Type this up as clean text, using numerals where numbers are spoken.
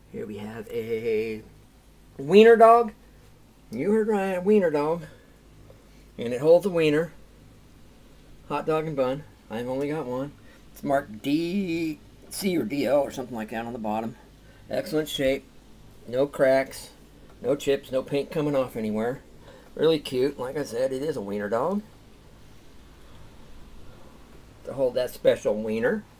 Here we have a wiener dog. You heard right, a wiener dog. And it holds a wiener. Hot dog and bun. I've only got one. It's marked D, C or DO or something like that on the bottom. Excellent shape. No cracks. No chips. No paint coming off anywhere. Really cute. Like I said, it is a wiener dog. To hold that special wiener.